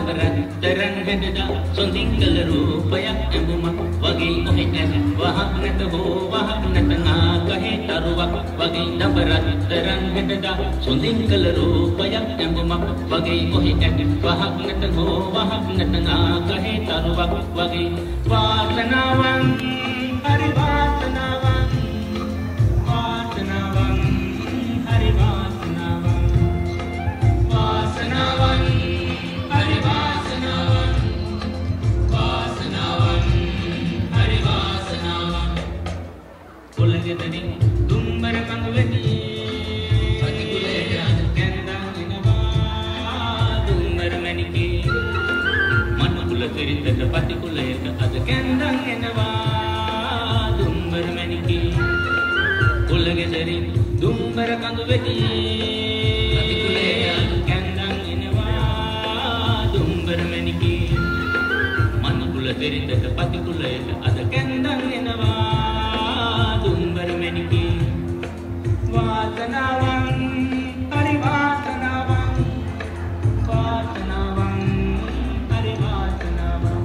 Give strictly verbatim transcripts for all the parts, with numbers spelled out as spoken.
දබරතරන් හෙඩදා සොඳින්කල රූපයක් ඇඹුමක් වගේ ඔහෙ ඇස් වහක් නැත හෝ වහක් නැත නාගහේ තරුවක් වගේ දබරතරන් හෙඩදා සොඳින්කල රූපයක් ඇඹුමක් වගේ ඔහෙ ඇස් වහක් නැත හෝ වහක් නැත නාගහේ තරුවක් වගේ වාසනාවන් හරි වාසනාවන් වාසනාවන් හරි වාසනාවන් වාසනාවන් හරි වාසනාවන් වාසනාවන් හරි වාසනාවන් කොළගෙදරින් දුම්බර කඳ වෙඩි අතිකුලේ කැන්දා එනවා දුම්බර මණිකේ මනුකුල තිරිතට පතිකුලයට අද කැන්දා එනවා දුම්බර මණිකේ කොළගෙදරින් දුම්බර කඳ වෙඩි අතිකුලේ කැන්දා එනවා දුම්බර මණිකේ මනුකුල තිරිතට පතිකුලයට අද කැන්දා එනවා දුම්බර මණිකේ වාසනාවන් හරි වාසනාවන් වාසනාවන් හරි වාසනාවන්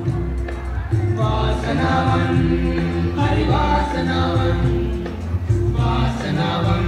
වාසනාවන් හරි වාසනාවන් වාසනාවන්